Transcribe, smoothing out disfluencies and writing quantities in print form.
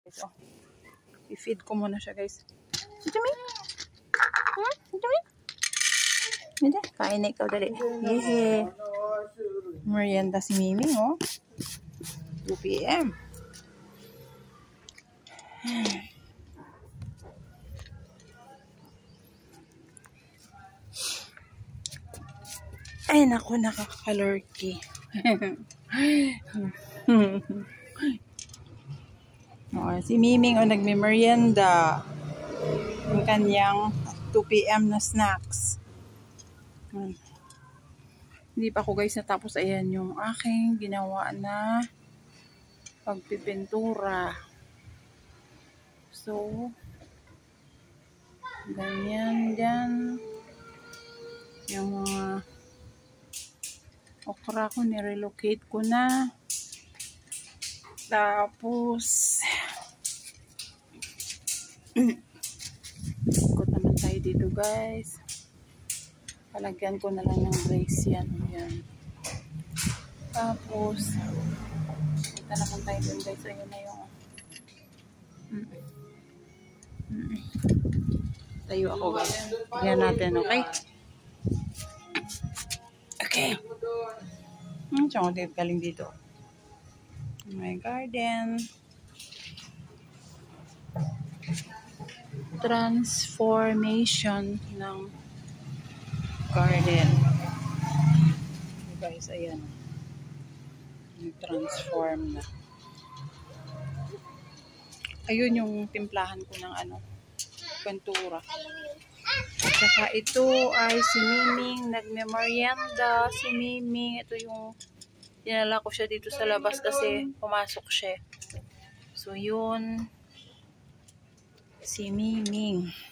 So, i-feed ko muna siya, guys. Jimmy? Jimmy? Hindi, kain na ikaw dali. Yehey. Merienda si Mimi, oh. 2 p.m. Ay, naku, nakakalurky. Oh, si Miming o nagme-merienda. Yung kanyang 2 p.m. na snacks. Hindi pa ako, guys, natapos. Ayan yung aking ginawa na pagpipintura. So, ganyan dyan. Yung mga okra ko, nirelocate ko na. Tapos, ikot naman tayo dito, guys. Palagyan ko na lang ng brace yan. Ayan. Tapos, kita naman tayo dun, guys. Ayan na yung tayo ako, guys. Tignan natin, okay? Okay. Saan ko tayo galing dito? My garden. Transformation ng garden. Guys, ayan. Transform na. Ayun yung timplahan ko ng pintura. At saka ito ay si Miming nagme-merienda. Si Miming, ito yung dinala ko siya dito sa labas kasi pumasok siya. So yun, si Miming.